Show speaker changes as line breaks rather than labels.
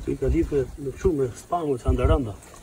I ka ditë në shumë spangu që ndërënda.